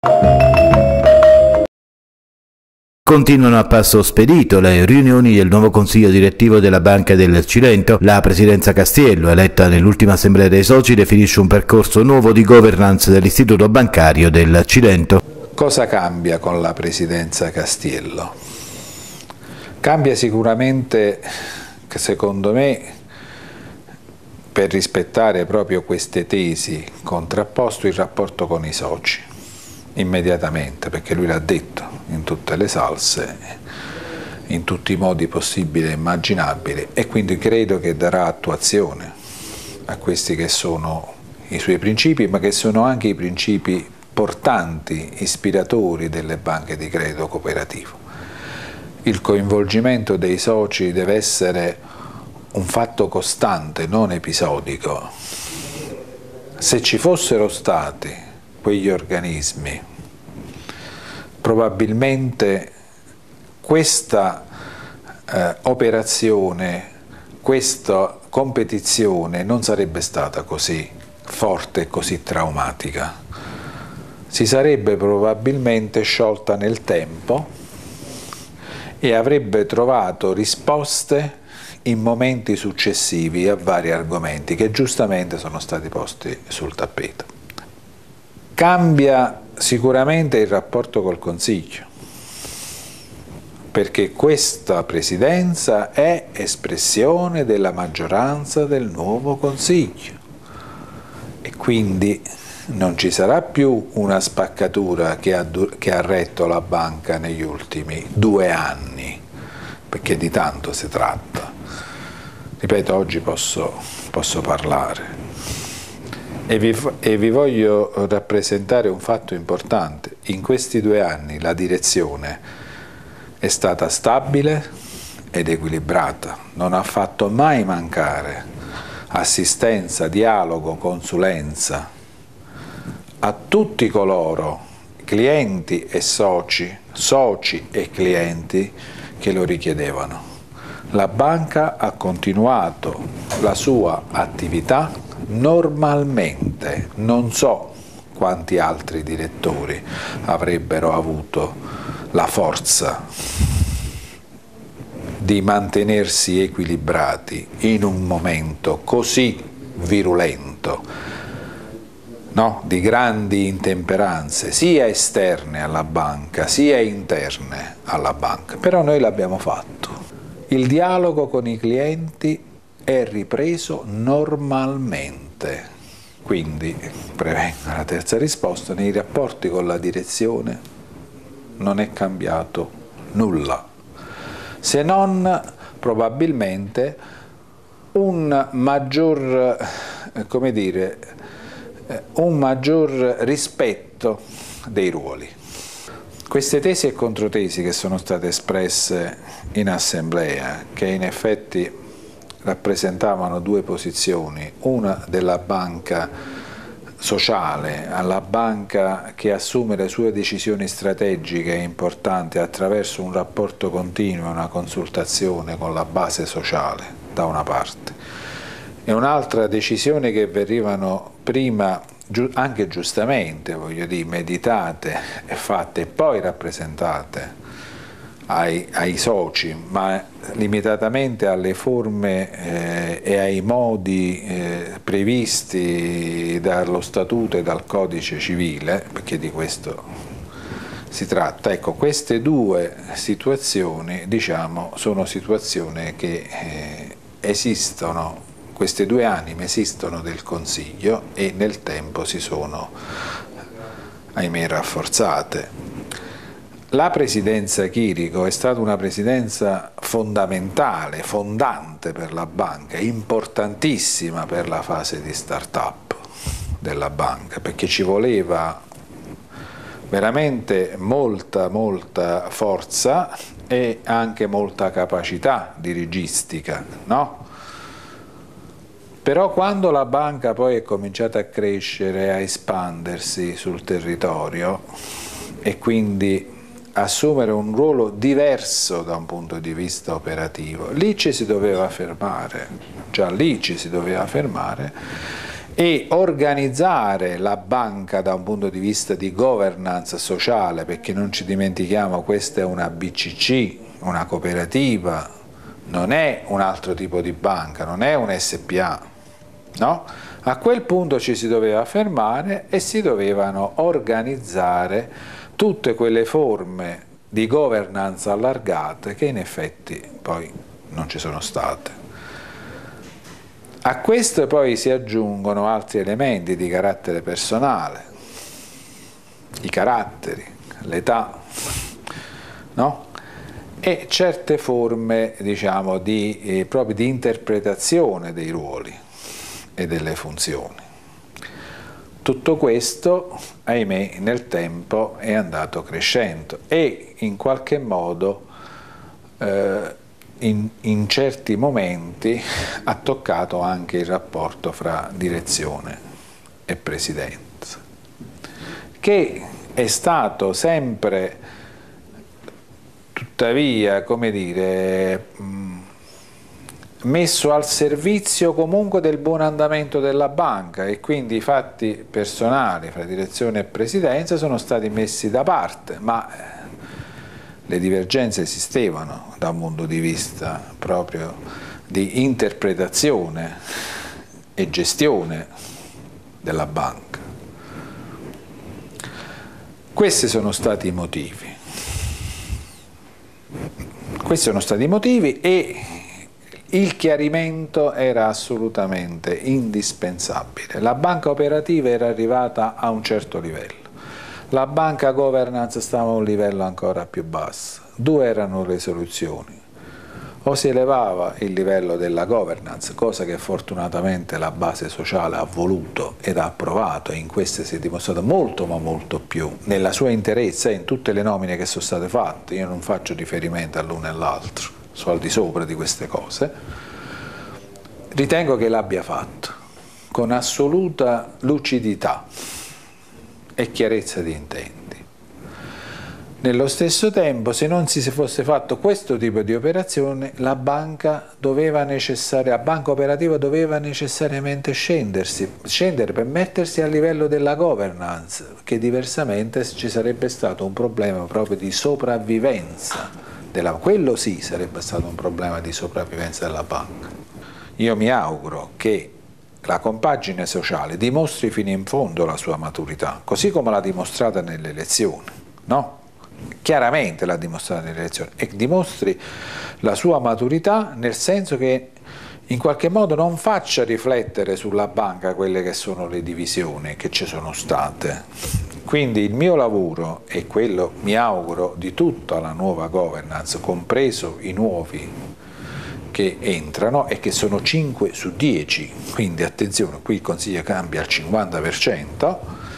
Continuano a passo spedito le riunioni del nuovo consiglio direttivo della Banca del Cilento. La presidenza Castiello, eletta nell'ultima assemblea dei soci, definisce un percorso nuovo di governance dell'istituto bancario del Cilento. Cosa cambia con la presidenza Castiello? Cambia sicuramente, secondo me, per rispettare proprio queste tesi, contrapposto il rapporto con i soci. Immediatamente, perché lui l'ha detto in tutte le salse, in tutti i modi possibili e immaginabili, e quindi credo che darà attuazione a questi che sono i suoi principi, ma che sono anche i principi portanti, ispiratori delle banche di credito cooperativo. Il coinvolgimento dei soci deve essere un fatto costante, non episodico. Se ci fossero stati quegli organismi, probabilmente questa operazione, questa competizione non sarebbe stata così forte e così traumatica. Si sarebbe probabilmente sciolta nel tempo e avrebbe trovato risposte in momenti successivi a vari argomenti che giustamente sono stati posti sul tappeto. Cambia sicuramente il rapporto col Consiglio, perché questa presidenza è espressione della maggioranza del nuovo Consiglio e quindi non ci sarà più una spaccatura che ha retto la banca negli ultimi 2 anni, perché di tanto si tratta. Ripeto, oggi posso parlare. E vi voglio rappresentare un fatto importante. In questi 2 anni la direzione è stata stabile ed equilibrata, non ha fatto mai mancare assistenza, dialogo, consulenza a tutti coloro, clienti e soci, soci e clienti, che lo richiedevano. La banca ha continuato la sua attività normalmente, non so quanti altri direttori avrebbero avuto la forza di mantenersi equilibrati in un momento così virulento, no? Di grandi intemperanze, sia esterne alla banca, sia interne alla banca. Però noi l'abbiamo fatto. Il dialogo con i clienti è ripreso normalmente, quindi, prevengo la terza risposta, nei rapporti con la direzione non è cambiato nulla, se non probabilmente un maggior, come dire, un maggior rispetto dei ruoli. Queste tesi e controtesi che sono state espresse in assemblea, che in effetti rappresentavano 2 posizioni, una della banca sociale, alla banca che assume le sue decisioni strategiche e importanti attraverso un rapporto continuo e una consultazione con la base sociale da una parte, e un'altra decisione che venivano prima anche giustamente, voglio dire, meditate e fatte e poi rappresentate ai soci, ma limitatamente alle forme e ai modi previsti dallo Statuto e dal Codice Civile, perché di questo si tratta. Ecco, queste 2 situazioni, diciamo, sono situazioni che esistono. Queste 2 anime esistono del Consiglio e nel tempo si sono, ahimè, rafforzate. La presidenza Chirico è stata una presidenza fondamentale, fondante per la banca, importantissima per la fase di start-up della banca, perché ci voleva veramente molta forza e anche molta capacità dirigistica, no? Però quando la banca poi è cominciata a crescere, a espandersi sul territorio e quindi assumere un ruolo diverso da un punto di vista operativo, lì ci si doveva fermare, già lì ci si doveva fermare e organizzare la banca da un punto di vista di governance sociale, perché non ci dimentichiamo, questa è una BCC, una cooperativa, non è un altro tipo di banca, non è un SPA, no? A quel punto ci si doveva fermare e si dovevano organizzare tutte quelle forme di governance allargate che in effetti poi non ci sono state. A questo poi si aggiungono altri elementi di carattere personale, i caratteri, l'età, no? E certe forme, diciamo, proprio di interpretazione dei ruoli e delle funzioni. Tutto questo, ahimè, nel tempo è andato crescendo e in qualche modo in certi momenti ha toccato anche il rapporto fra direzione e presidenza, che è stato sempre, tuttavia, come dire, messo al servizio comunque del buon andamento della banca, e quindi i fatti personali fra direzione e presidenza sono stati messi da parte, ma le divergenze esistevano da un punto di vista proprio di interpretazione e gestione della banca. Questi sono stati i motivi. Questi sono stati i motivi e il chiarimento era assolutamente indispensabile. La banca operativa era arrivata a un certo livello. La banca governance stava a un livello ancora più basso. Due erano le soluzioni: o si elevava il livello della governance, cosa che fortunatamente la base sociale ha voluto ed ha approvato, e in questo si è dimostrato molto ma molto più nella sua interezza e in tutte le nomine che sono state fatte. Io non faccio riferimento all'uno e all'altro, sono al di sopra di queste cose. Ritengo che l'abbia fatto con assoluta lucidità e chiarezza di intenti. Nello stesso tempo, se non si fosse fatto questo tipo di operazione, la banca operativa doveva necessariamente scendere per mettersi a livello della governance, che diversamente ci sarebbe stato un problema proprio di sopravvivenza. Quello sì sarebbe stato un problema di sopravvivenza della banca. Io mi auguro che la compagine sociale dimostri fino in fondo la sua maturità, così come l'ha dimostrata nelle elezioni, no? Chiaramente l'ha dimostrata nelle elezioni, e dimostri la sua maturità nel senso che in qualche modo non faccia riflettere sulla banca quelle che sono le divisioni che ci sono state. Quindi il mio lavoro è quello, mi auguro, di tutta la nuova governance, compreso i nuovi che entrano e che sono 5 su 10, quindi attenzione, qui il Consiglio cambia al 50%,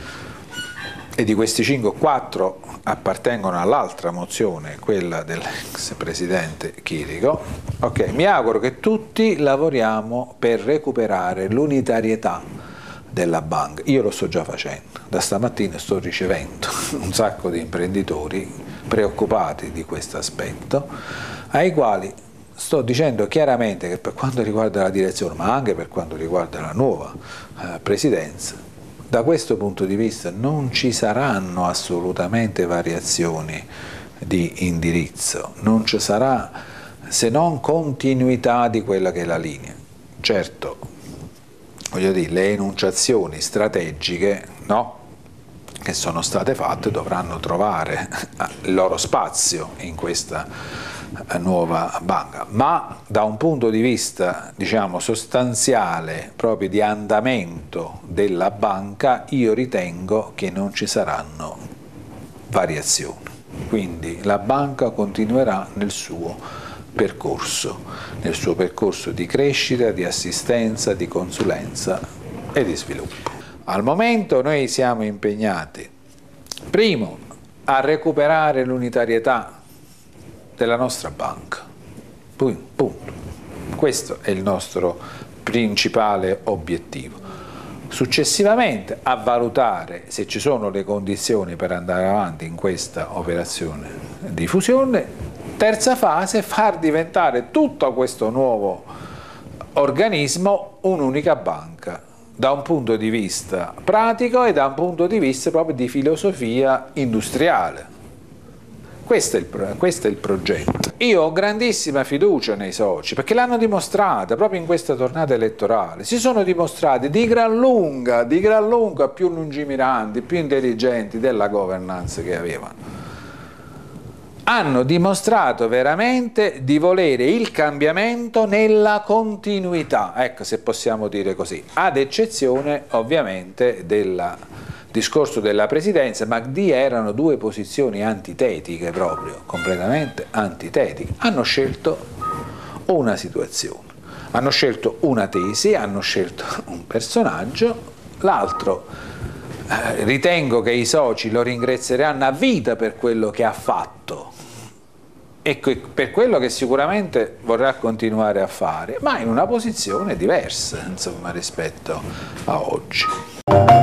e di questi 5, 4 appartengono all'altra mozione, quella dell'ex presidente Chirico. Ok, mi auguro che tutti lavoriamo per recuperare l'unitarietà della banca. Io lo sto già facendo, da stamattina sto ricevendo un sacco di imprenditori preoccupati di questo aspetto, ai quali sto dicendo chiaramente che per quanto riguarda la direzione, ma anche per quanto riguarda la nuova presidenza, da questo punto di vista non ci saranno assolutamente variazioni di indirizzo, non ci sarà se non continuità di quella che è la linea. Certo, voglio dire, le enunciazioni strategiche, no, che sono state fatte dovranno trovare il loro spazio in questa nuova banca, ma da un punto di vista, diciamo, sostanziale, proprio di andamento della banca, io ritengo che non ci saranno variazioni. Quindi la banca continuerà nel suo percorso di crescita, di assistenza, di consulenza e di sviluppo. Al momento noi siamo impegnati, primo, a recuperare l'unitarietà della nostra banca, punto. Questo è il nostro principale obiettivo. Successivamente a valutare se ci sono le condizioni per andare avanti in questa operazione di fusione. Terza fase, far diventare tutto questo nuovo organismo un'unica banca da un punto di vista pratico e da un punto di vista proprio di filosofia industriale. Questo è il progetto. Io ho grandissima fiducia nei soci, perché l'hanno dimostrata proprio in questa tornata elettorale. Si sono dimostrati di gran lunga più lungimiranti, più intelligenti della governance che avevano. Hanno dimostrato veramente di volere il cambiamento nella continuità, ecco, se possiamo dire così, ad eccezione ovviamente del discorso della presidenza, ma lì erano due posizioni antitetiche proprio, completamente antitetiche. Hanno scelto una situazione, hanno scelto una tesi, hanno scelto un personaggio, l'altro ritengo che i soci lo ringrazieranno a vita per quello che ha fatto e per quello che sicuramente vorrà continuare a fare, ma in una posizione diversa, insomma, rispetto a oggi.